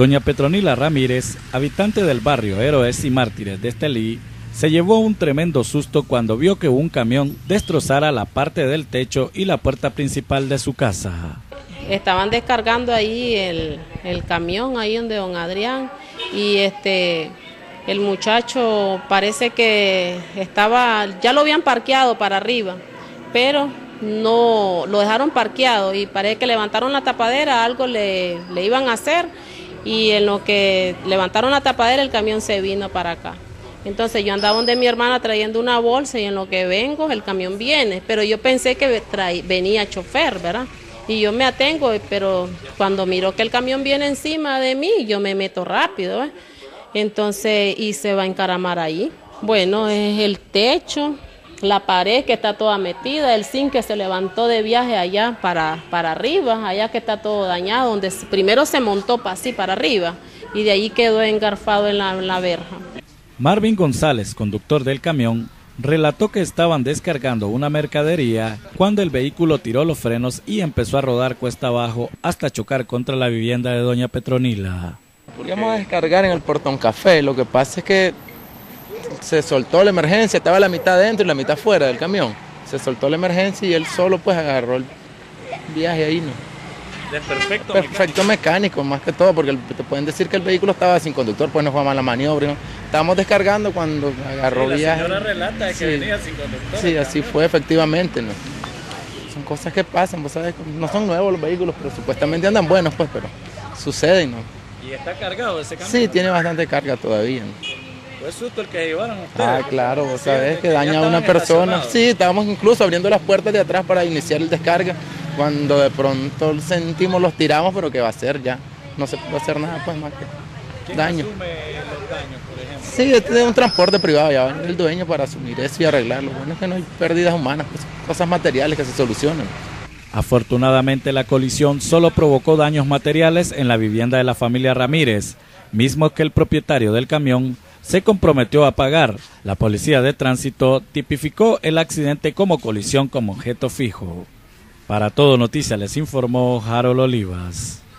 Doña Petronila Ramírez, habitante del barrio Héroes y Mártires de Estelí, se llevó un tremendo susto cuando vio que un camión destrozara la parte del techo y la puerta principal de su casa. Estaban descargando ahí el camión, ahí donde don Adrián, y el muchacho parece que ya lo habían parqueado para arriba, pero no lo dejaron parqueado y parece que levantaron la tapadera, algo le iban a hacer, y en lo que levantaron la tapadera el camión se vino para acá. Entonces yo andaba donde mi hermana trayendo una bolsa y en lo que vengo el camión viene, pero yo pensé que venía chofer, ¿verdad? Y yo me atengo, pero cuando miro que el camión viene encima de mí, yo me meto rápido, ¿eh? Entonces, y se va a encaramar ahí. Bueno, es el techo, la pared que está toda metida, el zinc que se levantó de viaje allá para arriba, allá que está todo dañado, donde primero se montó así para arriba y de ahí quedó engarfado en la verja. Marvin González, conductor del camión, relató que estaban descargando una mercadería cuando el vehículo tiró los frenos y empezó a rodar cuesta abajo hasta chocar contra la vivienda de doña Petronila. Íbamos a descargar en el Portón Café, lo que pasa es que se soltó la emergencia, estaba la mitad dentro y la mitad fuera del camión. Se soltó la emergencia y él solo pues agarró el viaje ahí, ¿no? Perfecto mecánico, más que todo, porque te pueden decir que el vehículo estaba sin conductor, pues no fue mala maniobra, ¿no? Estábamos descargando cuando agarró viaje. La señora relata que venía sin conductor. Sí, así fue efectivamente, ¿no? Son cosas que pasan, vos sabés, no son nuevos los vehículos, pero supuestamente andan buenos, pues, pero suceden, ¿no? ¿Y está cargado ese camión? Sí, tiene bastante carga todavía, ¿no? ¿Fue susto el que llevaron ustedes? Ah, claro, vos sabés que daña a una persona. Sí, estábamos incluso abriendo las puertas de atrás para iniciar el descarga. Cuando de pronto sentimos, los tiramos, pero ¿qué va a hacer ya? No se puede hacer nada, pues, más que daño. ¿Quién asume los daños, por ejemplo? Sí, este es un transporte privado, ya va el dueño para asumir eso y arreglarlo. Bueno, es que no hay pérdidas humanas, pues, cosas materiales que se solucionan. Afortunadamente la colisión solo provocó daños materiales en la vivienda de la familia Ramírez, mismo que el propietario del camión se comprometió a pagar. La policía de tránsito tipificó el accidente como colisión con objeto fijo. Para Todo Noticias les informó Harold Olivas.